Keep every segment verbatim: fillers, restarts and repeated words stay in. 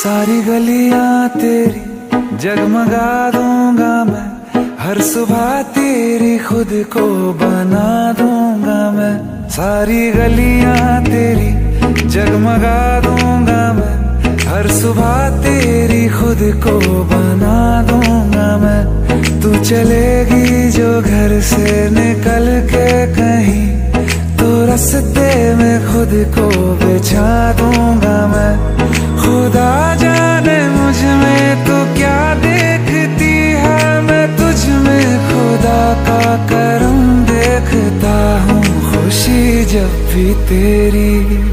सारी गलियां तेरी जगमगा दूंगा मैं, हर सुबह तेरी खुद को बना दूंगा मैं। सारी गलियां तेरी जगमगा दूंगा मैं, हर सुबह तेरी खुद को बना दूंगा मैं। तू चलेगी जो घर से निकल के कहीं, तो रास्ते में खुद को बिछा दूंगा मैं। खुदा जाने मुझ में तो क्या देखती है, मैं तुझ में खुदा का करम देखता हूँ। खुशी जब भी तेरी,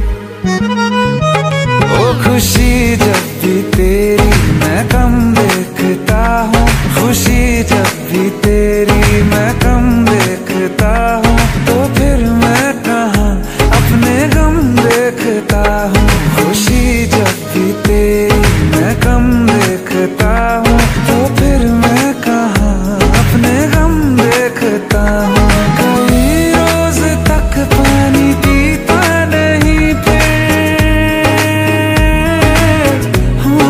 ओ खुशी जब भी तेरी मैं कम देखता हूँ। खुशी जब भी तेरी मैं कम देखता हूँ, तो फिर मैं कहाँ अपने गम देखता हूँ। खुशी जब भी तेरी मैं कम देखता हूँ, तो फिर मैं कहाँ अपने गम देखता हूँ। कई रोज तक पानी पीता नहीं फिर, हो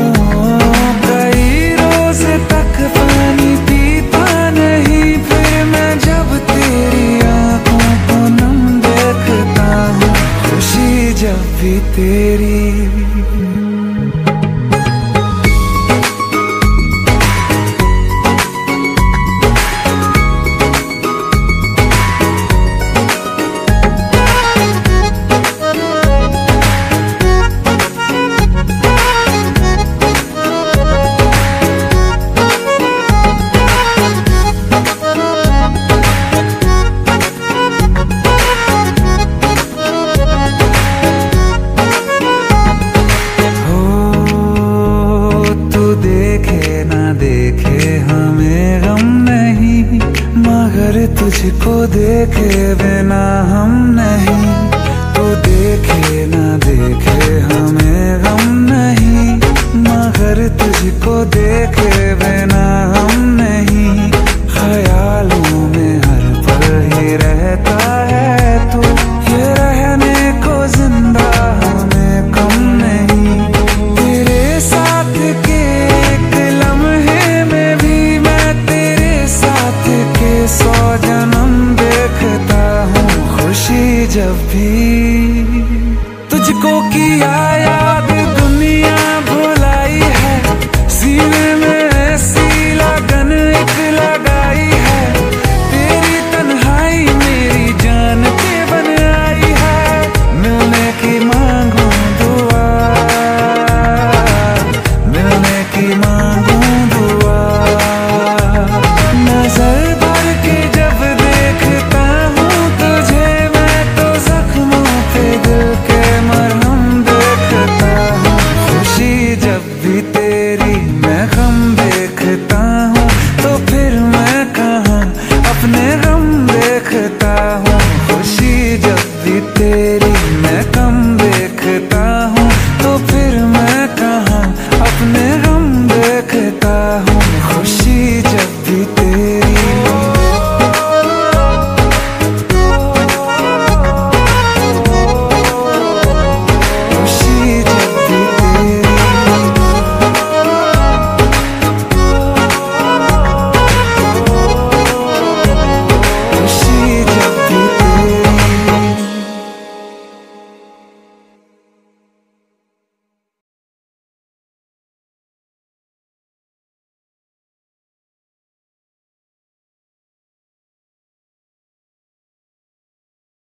कई रोज तक पानी पीता नहीं फिर, मैं जब तेरी आंखों को नम देखता हूँ। खुशी जब भी तेरी। मगर तुझको देखे बिना हम नहीं।